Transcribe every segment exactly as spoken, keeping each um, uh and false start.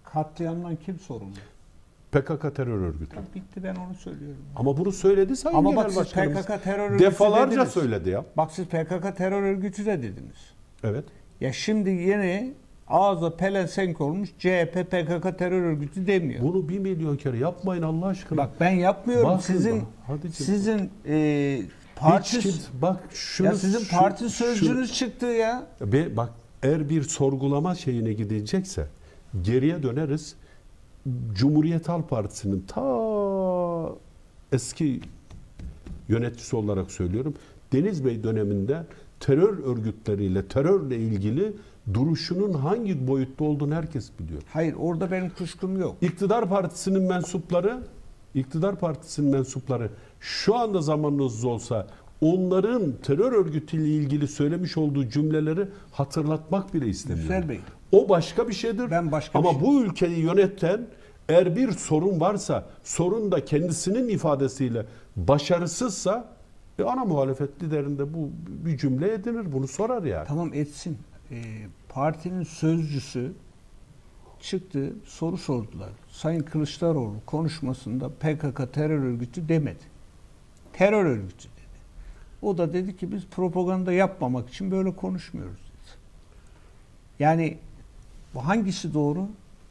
Katliamdan kim sorumlu? P K K terör örgütü. Tabii bitti, ben onu söylüyorum. Ama bunu söyledi Sayın Ama Genel bak siz Başkanımız. P K K terör örgütü Defalarca dediniz. söyledi ya. Bak siz P K K terör örgütü de dediniz. Evet. Ya şimdi yeni ağza pelesenk olmuş C H P P K K terör örgütü demiyor. Bunu bir milyon kere yapmayın Allah aşkına. Bak ben yapmıyorum. Bakın sizin bak, hadi sizin e, parti Hiç kimse, bak şunu, ya sizin şu- parti sözcünüz şu- çıktı ya. Be, bak eğer bir sorgulama şeyine gidecekse geriye döneriz. Cumhuriyet Halk Partisi'nin ta eski yöneticisi olarak söylüyorum. Deniz Bey döneminde terör örgütleriyle, terörle ilgili duruşunun hangi boyutta olduğunu herkes biliyor. Hayır, orada benim kuşkum yok. İktidar Partisi'nin mensupları, iktidar Partisi'nin mensupları şu anda zamanınız olsa onların terör örgütüyle ilgili söylemiş olduğu cümleleri hatırlatmak bile istemiyor. Güzel Bey. O başka bir şeydir. Ben başka Ama bir şey- bu ülkeyi yöneten eğer bir sorun varsa, sorun da kendisinin ifadesiyle başarısızsa e, ana muhalefet liderinde bu bir cümle edinir. Bunu sorar yani. Tamam etsin. E, partinin sözcüsü çıktı, soru sordular. Sayın Kılıçdaroğlu konuşmasında P K K terör örgütü demedi. Terör örgütü dedi. O da dedi ki biz propaganda yapmamak için böyle konuşmuyoruz dedi. Yani bu hangisi doğru?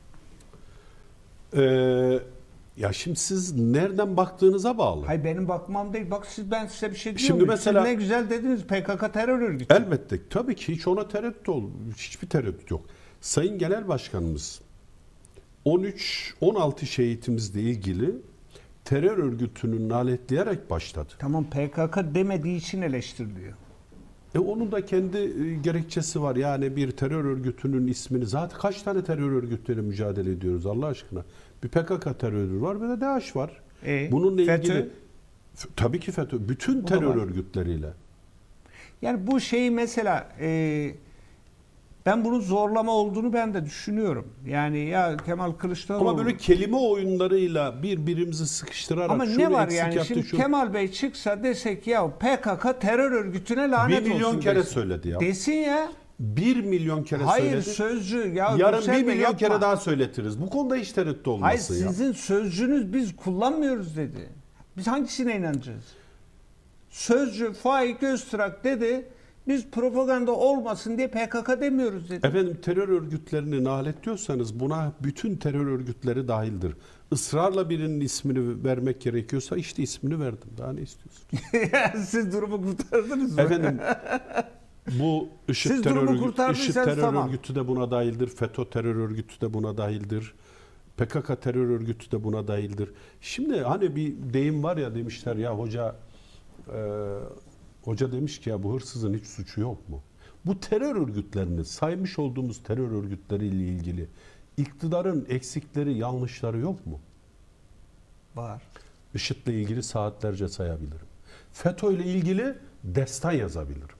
Ee, ya şimdi siz nereden baktığınıza bağlı. Hayır, benim bakmam değil. Bak siz, ben size bir şey diyorum. Şimdi mesela- Siz ne güzel dediniz, P K K terör örgütü. Elbette. Tabii ki hiç ona tereddüt ol, hiçbir tereddüt yok. Sayın Genel Başkanımız on üç on altı şehitimizle ilgili terör örgütünü naletleyerek başladı. Tamam, P K K demediği için eleştiriliyor. E onun da kendi e, gerekçesi var. Yani bir terör örgütünün ismini, zaten kaç tane terör örgütleriyle mücadele ediyoruz Allah aşkına? Bir P K K terörü var, bir de DAEŞ var. E, Bununla FETÖ? ilgili F- tabii ki FETÖ, bütün O da terör var. örgütleriyle. Yani bu şeyi mesela e, ben bunun zorlama olduğunu ben de düşünüyorum. Yani ya Kemal Kılıçdaroğlu. Ama böyle kelime oyunlarıyla birbirimizi sıkıştırarak Ama şunu ne var eksik yani yaptı, şimdi şu- Kemal Bey çıksa desek ya P K K terör örgütüne lanet bir olsun milyon kere desin. söyledi ya. Desin ya. Bir milyon kere Hayır, söyledi. sözcü ya. Yarın Gürsel bir Bey milyon yapma. kere daha söyletiriz. Bu konuda hiç tereddüt Hayır, olmasın ya. sizin sözcünüz biz kullanmıyoruz dedi. Biz hangisine inanacağız? Sözcü Faik Öztürk dedi. Biz propaganda olmasın diye P K K demiyoruz dedi. Efendim terör örgütlerini naletliyorsanız buna bütün terör örgütleri dahildir. Israrla birinin ismini vermek gerekiyorsa işte ismini verdim. Daha ne istiyorsunuz? Siz durumu kurtardınız mı? Efendim bu IŞİD Siz terör, durumu örgütü, kurtardıysanız IŞİD terör tamam. örgütü de buna dahildir. FETÖ terör örgütü de buna dahildir. P K K terör örgütü de buna dahildir. Şimdi hani bir deyim var ya, demişler ya hoca e, hoca demiş ki ya bu hırsızın hiç suçu yok mu? Bu terör örgütlerini, saymış olduğumuz terör örgütleriyle ilgili iktidarın eksikleri, yanlışları yok mu? Var. IŞİD'le ilgili saatlerce sayabilirim. FETÖ ile ilgili destan yazabilirim.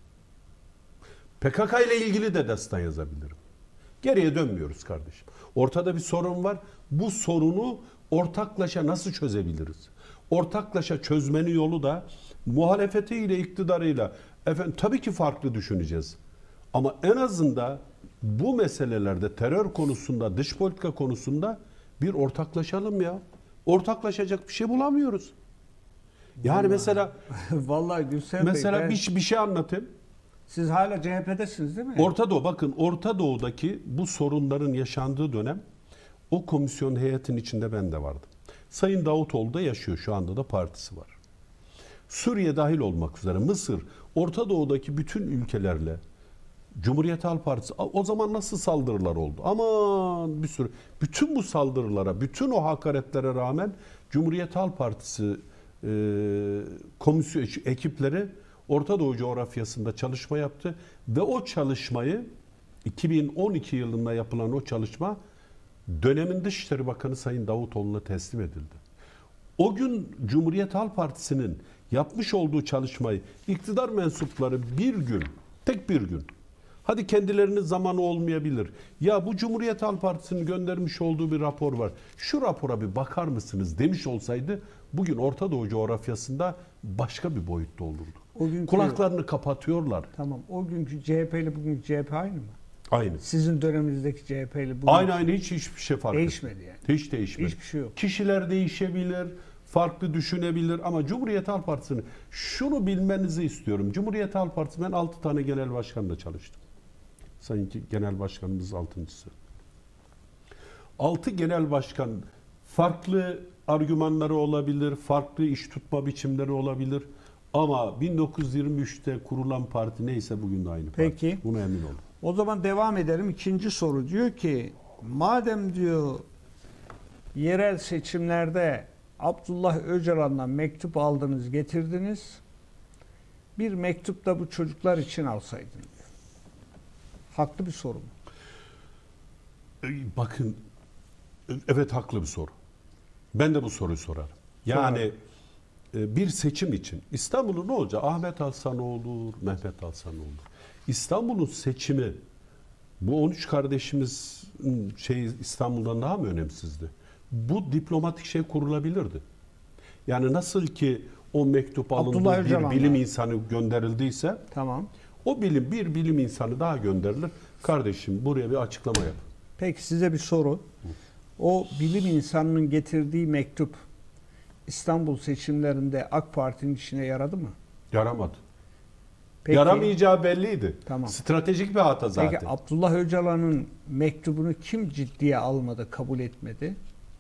P K K ile ilgili de destan yazabilirim. Geriye dönmüyoruz kardeşim. Ortada bir sorun var. Bu sorunu ortaklaşa nasıl çözebiliriz? Ortaklaşa çözmenin yolu da muhalefetiyle, iktidarıyla efendim tabii ki farklı düşüneceğiz. Ama en azından bu meselelerde, terör konusunda, dış politika konusunda bir ortaklaşalım ya. Ortaklaşacak bir şey bulamıyoruz. Yani Vallahi. mesela Vallahi Gürsel Bey, mesela ben- bir, bir şey anlatayım. siz hala C H P'desiniz değil mi? Orta Doğu, bakın Orta Doğu'daki bu sorunların yaşandığı dönem o komisyon heyetinin içinde ben de vardım. Sayın Davutoğlu da yaşıyor, şu anda da partisi var. Suriye dahil olmak üzere Mısır, Orta Doğu'daki bütün ülkelerle Cumhuriyet Halk Partisi o zaman nasıl saldırılar oldu? Aman bir sürü. Bütün bu saldırılara, bütün o hakaretlere rağmen Cumhuriyet Halk Partisi e, komisyon ekipleri Orta Doğu coğrafyasında çalışma yaptı ve o çalışmayı iki bin on iki yılında yapılan o çalışma dönemin Dışişleri Bakanı Sayın Davutoğlu'na teslim edildi. O gün Cumhuriyet Halk Partisi'nin yapmış olduğu çalışmayı iktidar mensupları bir gün, tek bir gün, hadi kendilerinin zamanı olmayabilir. Ya bu Cumhuriyet Halk Partisi'nin göndermiş olduğu bir rapor var. Şu rapora bir bakar mısınız demiş olsaydı bugün Orta Doğu coğrafyasında başka bir boyutta olurdu. O günkü- Kulaklarını kapatıyorlar. Tamam. O günkü C H P ile bugünkü C H P aynı mı? Aynı. Sizin döneminizdeki C H P'li bugün Aynı aynı hiç hiçbir şey fark değişmedi yani. Hiç değişmedi. Hiçbir şey yok. Kişiler değişebilir, farklı düşünebilir ama Cumhuriyet Halk Partisi'ni şunu bilmenizi istiyorum. Cumhuriyet Halk Partisi, ben altı tane genel başkanla çalıştım. Sayın Genel Başkanımız altıncısı. altı genel başkan farklı argümanları olabilir, farklı iş tutma biçimleri olabilir. Ama bin dokuz yüz yirmi üçte kurulan parti neyse bugün de aynı parti. Peki. Buna emin olun. O zaman devam edelim. İkinci soru diyor ki, madem diyor yerel seçimlerde Abdullah Öcalan'dan mektup aldınız, getirdiniz, bir mektup da bu çocuklar için alsaydın diyor. Haklı bir soru mu? Bakın, evet haklı bir soru. Ben de bu soruyu sorarım. Yani Sonra. bir seçim için İstanbul'un ne olacak? Ahmet alsa ne olur, Mehmet alsa ne olur? İstanbul'un seçimi, bu on üç kardeşimiz şey İstanbul'dan daha mı önemsizdi? Bu diplomatik şey kurulabilirdi. Yani nasıl ki o mektup alındı, bir bilim insanı gönderildiyse, tamam. O bilim bir bilim insanı daha gönderilir. Kardeşim buraya bir açıklama yap. Peki size bir soru. O bilim insanının getirdiği mektup İstanbul seçimlerinde AK Parti'nin işine yaradı mı? Yaramadı. Peki, yaramayacağı belliydi. Tamam. Stratejik bir hata zaten. Peki Abdullah Öcalan'ın mektubunu kim ciddiye almadı, kabul etmedi?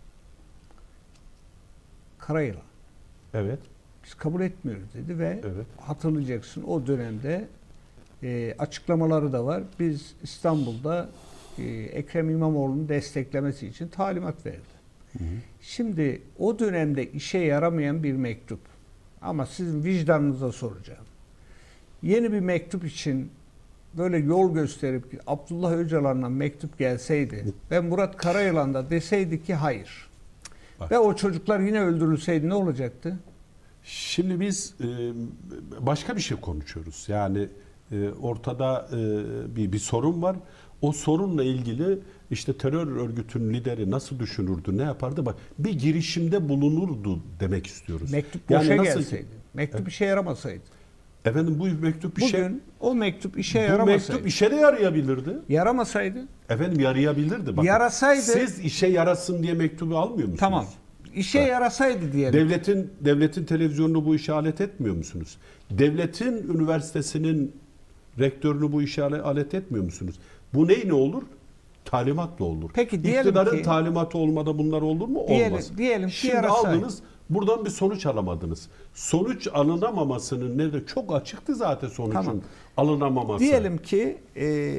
Karayılan. Evet. Biz kabul etmiyoruz dedi ve evet. hatırlayacaksın o dönemde e, açıklamaları da var. Biz İstanbul'da e, Ekrem İmamoğlu'nu desteklemesi için talimat verdi. Hı hı. Şimdi o dönemde işe yaramayan bir mektup, ama sizin vicdanınıza soracağım. Yeni bir mektup için böyle yol gösterip Abdullah Öcalan'dan mektup gelseydi ve Murat Karayılan da deseydi ki hayır. Bak. Ve o çocuklar yine öldürülseydi ne olacaktı? Şimdi biz e, başka bir şey konuşuyoruz. Yani e, ortada e, bir, bir sorun var. O sorunla ilgili işte terör örgütünün lideri nasıl düşünürdü, ne yapardı? Bak, bir girişimde bulunurdu demek istiyoruz. Mektup boşa yani gelseydi. Ki, mektup evet. işe yaramasaydı. Efendim bu mektup bir Bugün şey... o mektup işe bu yaramasaydı. Bu mektup işe de yarayabilirdi. Yaramasaydı. Efendim yarayabilirdi. Bakın, yarasaydı. Siz işe yarasın diye mektubu almıyor musunuz? Tamam. İşe evet. yarasaydı diyelim. Devletin devletin televizyonunu bu işe alet etmiyor musunuz? Devletin üniversitesinin rektörünü bu işe alet etmiyor musunuz? Bu ney ne olur? Talimatla olur. Peki diyelim İktidarın ki, talimatı olmadan bunlar olur mu? Diyelim, Olmaz. Diyelim ki Şimdi yarasaydı. aldınız, buradan bir sonuç alamadınız. Sonuç alınamamasının ne de çok açıktı zaten sonucun tamam. alınamaması. Diyelim ki e,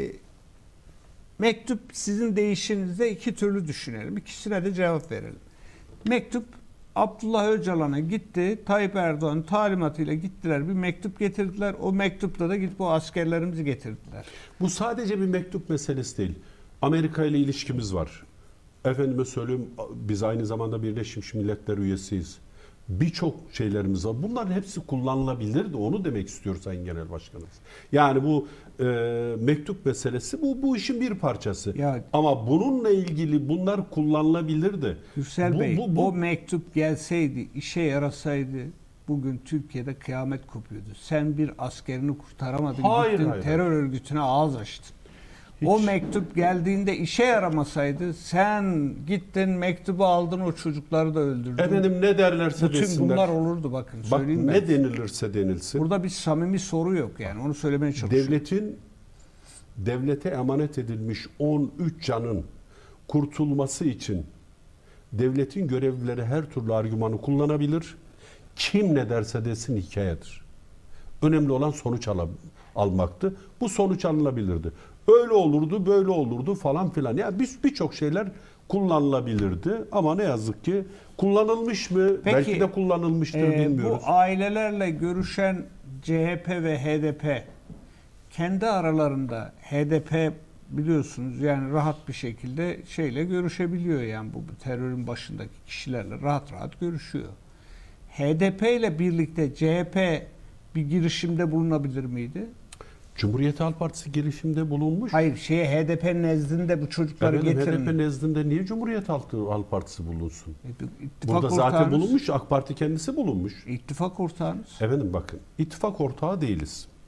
mektup sizin değişinizde iki türlü düşünelim. İkisine de cevap verelim. Mektup Abdullah Öcalan'a gitti. Tayyip Erdoğan talimatıyla gittiler. Bir mektup getirdiler. O mektupta da gidip o askerlerimizi getirdiler. Bu sadece bir mektup meselesi değil. Amerika ile ilişkimiz var. Efendime söyleyeyim, biz aynı zamanda Birleşmiş Milletler üyesiyiz. Birçok şeylerimiz var. Bunların hepsi kullanılabilirdi. Onu demek istiyor Sayın Genel Başkanımız. Yani bu e, mektup meselesi bu bu işin bir parçası. Ya, ama bununla ilgili bunlar kullanılabilirdi. Hüsel bu, Bey, bu, bu, o mektup gelseydi, işe yarasaydı bugün Türkiye'de kıyamet kopuyordu. Sen bir askerini kurtaramadın. Hayır, gittin hayır, terör hayır. örgütüne ağız açtın. Hiç. O mektup geldiğinde işe yaramasaydı sen gittin mektubu aldın, o çocukları da öldürdün. Efendim ne derlerse bütün desinler. bunlar olurdu bakın. Bak söyleyeyim ne ben. denilirse denilsin. Burada bir samimi soru yok yani, onu söylemeye çalışıyorum. Devletin devlete emanet edilmiş on üç canın kurtulması için devletin görevlileri her türlü argümanı kullanabilir. Kim ne derse desin hikayedir. Önemli olan sonuç al almaktı. Bu sonuç alınabilirdi. Öyle olurdu, böyle olurdu falan filan. Yani biz birçok şeyler kullanılabilirdi ama ne yazık ki kullanılmış mı? Peki, belki de kullanılmıştır e, bilmiyoruz. Bu ailelerle görüşen C H P ve H D P kendi aralarında, H D P biliyorsunuz yani rahat bir şekilde şeyle görüşebiliyor, yani bu, bu terörün başındaki kişilerle rahat rahat görüşüyor. H D P ile birlikte C H P bir girişimde bulunabilir miydi? Cumhuriyet Halk Partisi girişimde bulunmuş. Hayır, şeye H D P nezdinde bu çocukları Efendim, getirin. H D P nezdinde niye Cumhuriyet Halk, Halk Partisi bulunsun? E, Burada zaten bulunmuş, AK Parti kendisi bulunmuş. İttifak ortağınız. Efendim bakın, ittifak ortağı değiliz.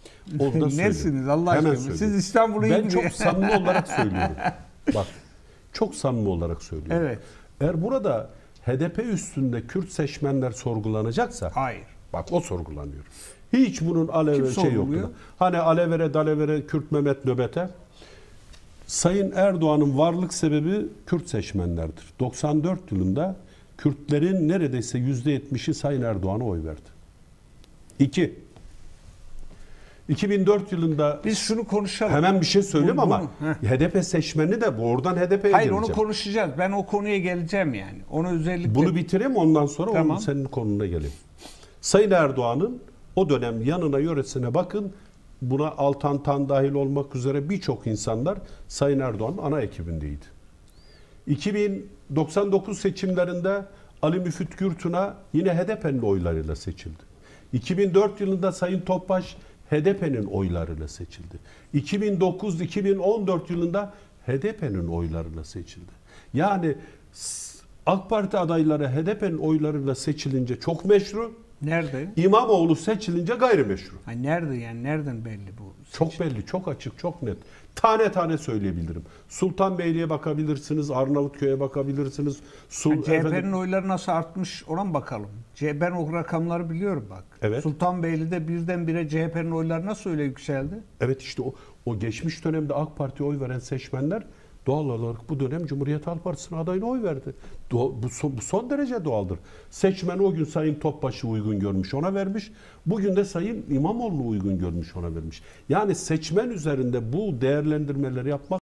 Onu da söyleyeyim. Nesiniz Allah Hemen aşkına? Siz söyleyeyim. İstanbul'u iyi Ben biliyor. çok samimi olarak söylüyorum. Bak, çok samimi olarak söylüyorum. Evet. Eğer burada H D P üstünde Kürt seçmenler sorgulanacaksa, Hayır. bak o sorgulanıyor. Hiç bunun aleve Kim şey sorguluyor? yoktu. Hani alevere dalevere Kürt Mehmet nöbete. Sayın Erdoğan'ın varlık sebebi Kürt seçmenlerdir. doksan dört yılında Kürtlerin neredeyse yüzde yetmişi Sayın Erdoğan'a oy verdi. İki. iki bin dört yılında Biz şunu konuşalım. hemen bir şey söyleyeyim Bunu- ama bunu- heh. H D P seçmeni de bu oradan H D P'ye Hayır geleceğim. onu konuşacağız. Ben o konuya geleceğim yani. Onu özellikle... Bunu bitireyim ondan sonra Tamam. onun senin konuna geleyim. Sayın Erdoğan'ın o dönem yanına yöresine bakın. Buna Altan Tan dahil olmak üzere birçok insanlar Sayın Erdoğan'ın ana ekibindeydi. iki bin doksan dokuz seçimlerinde Ali Müfit Gürtün'a yine H D P'nin oylarıyla seçildi. iki bin dört yılında Sayın Topbaş H D P'nin oylarıyla seçildi. iki bin dokuz iki bin on dört yılında H D P'nin oylarıyla seçildi. Yani AK Parti adayları H D P'nin oylarıyla seçilince çok meşru, Nerede? İmamoğlu seçilince gayrimeşru. Ha, nerede yani? Nereden belli bu? Çok belli, çok açık, çok net. Tane tane söyleyebilirim. Sultanbeyli'ye bakabilirsiniz, Arnavutköy'e bakabilirsiniz. Sul Ha, C H P'nin efendim- oyları nasıl artmış ona mı bakalım? C- Ben o rakamları biliyorum bak. Evet. Sultanbeyli'de birdenbire C H P'nin oyları nasıl öyle yükseldi? Evet işte o, o geçmiş dönemde AK Parti'ye oy veren seçmenler doğal olarak bu dönem Cumhuriyet Halk Partisi'nin adayına oy verdi. Do- bu, son, bu son derece doğaldır. Seçmen o gün Sayın Topbaş'ı uygun görmüş, ona vermiş. Bugün de Sayın İmamoğlu'nu uygun görmüş, ona vermiş. Yani seçmen üzerinde bu değerlendirmeleri yapmak